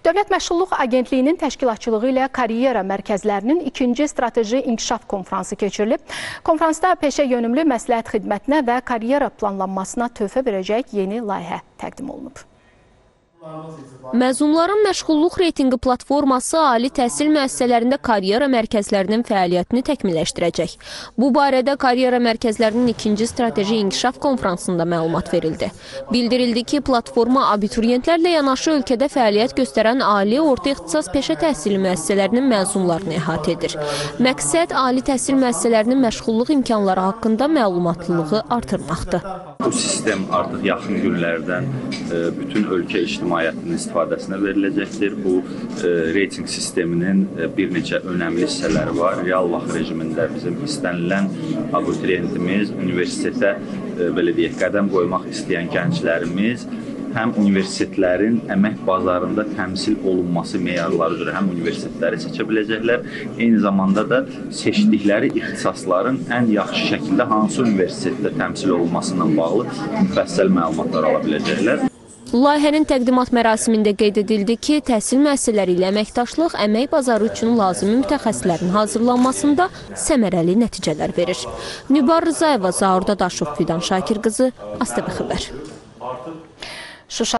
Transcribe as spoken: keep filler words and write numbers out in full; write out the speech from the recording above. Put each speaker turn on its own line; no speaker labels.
Dövlət Məşğulluq Agentliyinin təşkilatçılığı ilə karyera mərkəzlərinin ikinci strateji inkişaf konfransı keçirilib. Konfransda peşə yönümlü məsləhət xidmətinə və karyera planlanmasına töhfə verəcək yeni layihə təqdim olunub.
Məzunların məşğulluq reytinqi platforması ali təhsil müəssisələrində karyera mərkəzlərinin fəaliyyətini təkmilləşdirəcək. Bu barədə karyera mərkəzlərinin ikinci strateji inkişaf konfransında məlumat verildi. Bildirildi ki, platforma abituriyentlərlə yanaşı ölkədə fəaliyyət göstərən ali orta ixtisas peşə təhsili müəssisələrinin məzunlarını əhatə edir. Məqsəd ali təhsil müəssisələrinin məşğulluq imkanları haqqında məlumatlılığı artırmaqdır.
Bu sistem artıq yaxın günlərdən bütün ölkə ictimaiyyətinin istifadəsinə veriləcəkdir. Bu e, reyting sisteminin e, bir neçə önəmli hissələri var. Real vaxt rejimində bizim istənilən abituriyentimiz, universitetə e, belə deyək, qədəm qoymaq istəyən gənclərimiz həm universitetlərin əmək bazarında təmsil olunması meyarları üzrə həm universitetləri seçə biləcəklər, eyni zamanda da seçdikləri ixtisasların ən yaxşı şəkildə hansı universitetdə təmsil olunmasından bağlı müfəssəl məlumatlar ala biləcəklər.
Layihənin təqdimat mərasimində qeyd edildi ki, təhsil müəssisələri ilə əməkdaşlıq əmək bazarı üçün lazımi mütəxəssislərin hazırlanmasında səmərəli nəticələr verir. Nübar Rızayeva, Zaur Dadaşov, Fidan Şakir qızı, A S T V xəbər.